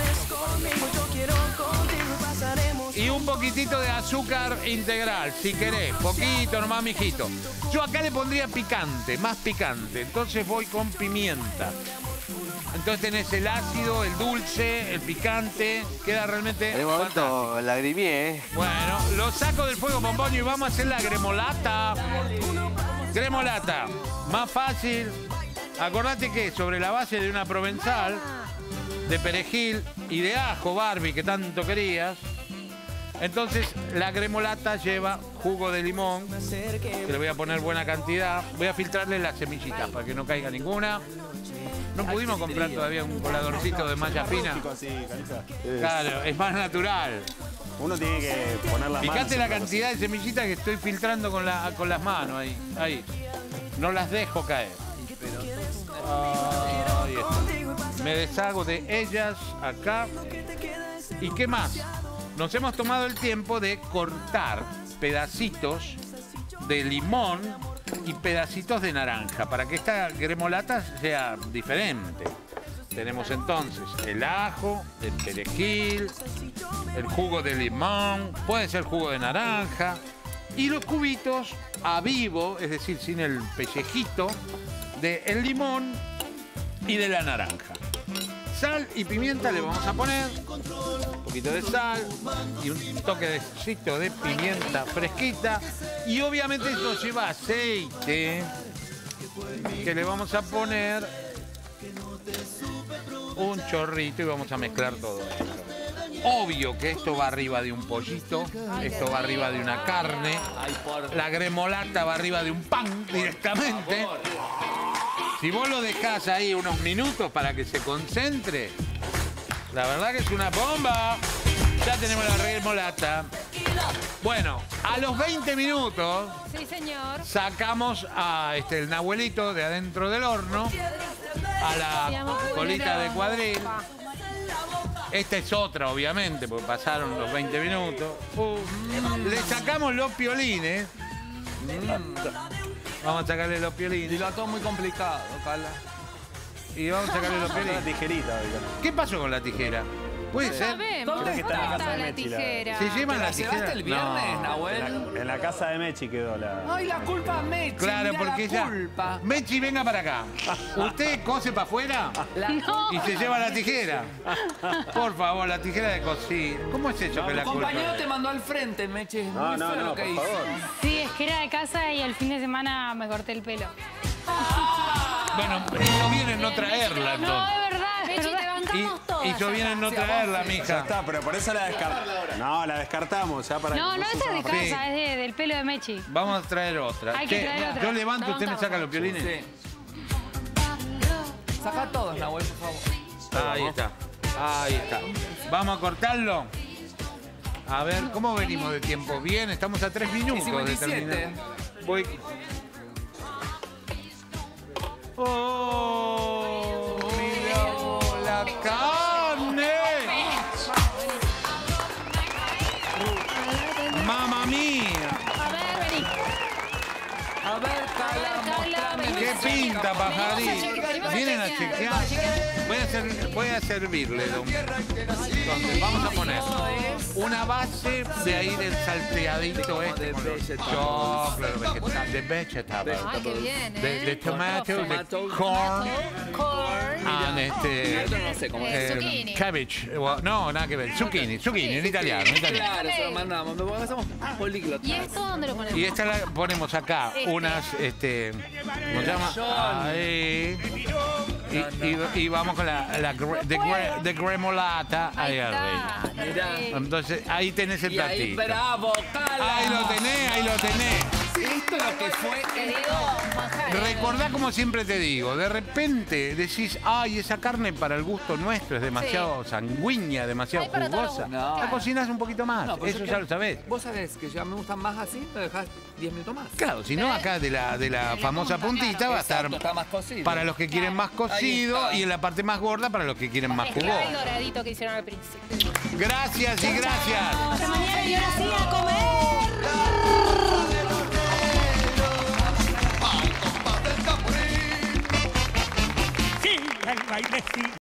Y un poquitito de azúcar integral, si querés. Poquito nomás, mijito. Yo acá le pondría picante, más picante. Entonces voy con pimienta. Entonces tenés el ácido, el dulce, el picante. Queda realmente En un momento lagrimié, ¿eh? bueno, lo saco del fuego, Pompoño, y vamos a hacer la gremolata. Gremolata, más fácil. Acordate que sobre la base de una provenzal, de perejil y de ajo, Barbie, que tanto querías, entonces la gremolata lleva jugo de limón, que le voy a poner buena cantidad. Voy a filtrarle las semillitas para que no caiga ninguna. No pudimos comprar todavía un coladorcito de malla fina. Claro, es más natural. Uno tiene que poner las manos. Fíjate la cantidad de semillitas que estoy filtrando con, la, con las manos ahí. Ahí. No las dejo caer. Ahí está. Me deshago de ellas acá. ¿Y qué más? Nos hemos tomado el tiempo de cortar pedacitos de limón y pedacitos de naranja para que esta gremolata sea diferente. Tenemos entonces el ajo, el perejil, el jugo de limón, puede ser jugo de naranja y los cubitos a vivo, es decir, sin el pellejito del limón y de la naranja. Sal y pimienta le vamos a poner, un poquito de sal y un toque de, de pimienta fresquita. Y obviamente esto lleva aceite que le vamos a poner un chorrito y vamos a mezclar todo esto. Obvio que esto va arriba de un pollito, esto va arriba de una carne, la gremolata va arriba de un pan directamente. Si vos lo dejás ahí unos minutos para que se concentre, la verdad que es una bomba. Ya tenemos la gremolata. Bueno, a los veinte minutos Sí, señor. sacamos a este, el nahuelito de adentro del horno, a la colita de cuadril. Esta es otra, obviamente, porque pasaron los veinte minutos. Uh, le sacamos los piolines. Vamos a sacarle los piolines. Y lo todo muy complicado, Carla. Y vamos a sacarle los piolines. La tijerita, ¿Qué pasó con la tijera? ¿Puede ser? Sabemos. ¿Dónde ¿Dónde está? está la tijera? ¿Se llevan ¿Te la la llevaste tijera? el viernes, No. Nahuel? En la, en la casa de Mechi quedó la... Ay, la culpa es Mechi. Claro, mirá porque la ella... culpa. Mechi, venga para acá. ¿Usted cose para afuera? La No. Y se lleva la tijera. Por favor, la tijera de cocina. ¿Cómo es eso que la Tu culpa? compañero te mandó al frente, Mechi. Es No, muy no, feo no, lo que por hizo. favor. Sí, es que era de casa y el fin de semana me corté el pelo. Bueno, hizo bien en no traerla, No, entonces. es verdad, es Mechi, te verdad. bancamos todas. Hizo bien en no Sí, a vos traerla, sí. Ya mija. está, pero por eso la descartamos. No, la descartamos ya para No, que no, esta es de usemos- casa, Sí. es de- del pelo de Mechi. Vamos a traer otra. Hay que Che, traer otra. yo levanto, La usted me bancamos. saca los piolines. Sí. Saca todos, Nahuel, por favor. Ahí está. Ahí está. Vamos a cortarlo. A ver, ¿cómo venimos de tiempo? Bien, estamos a tres minutos de cincuenta y siete. terminar. Voy. ¡Oh! ¡Mira la carne! ¡Mamma mía! A ver, vení. A ver, Carla, Carla, mostrame. ¿Qué pinta, pajarín? chequear, ¿Vienen a chequear, chequear? vamos a chequear. Voy a, hacer- voy a servirle, don. Entonces, vamos a poner una base de ahí del salteadito este con los choclos, vegetales, de vegetables, Ay, qué bien, de, ¿eh? de tomato, de Tomatoes. corn, Corn. and este, Esto no sé cómo es. Eh, eh, zucchini. cabbage. Well, no, nada que ver. Zucchini, zucchini, en italiano, en italiano. Claro, se lo mandamos. Me hacemos políglotas. ¿Y esto dónde lo ponemos? Y esta la ponemos acá, unas, este, ¿cómo se llama? Ahí. Y, y- y vamos con la, la gre- de, gre- de gremolata ahí arriba. está. Mirá. Entonces, ahí tenés el Y ahí, platito. bravo, Carla. Ahí lo tenés, ahí lo tenés. Esto es lo que fue Te digo, manjar. Recordá como siempre te digo, de repente decís, ay, esa carne para el gusto nuestro es demasiado sanguínea, demasiado Ay, para todo jugosa. gusto. No. La cocinás un poquito más, No, pero eso yo ya que- lo sabés. Vos sabés que ya me gustan más así, me dejás diez minutos más. Claro, si no, acá de la, de la famosa puntita va a estar Exacto, está más cocido. para los que quieren más cocido está. y en la parte más gorda para los que quieren más Es clave el jugoso. doradito que hicieron al principio. Gracias y gracias. Hasta mañana y ahora sí a comer. Sí, el baile sí.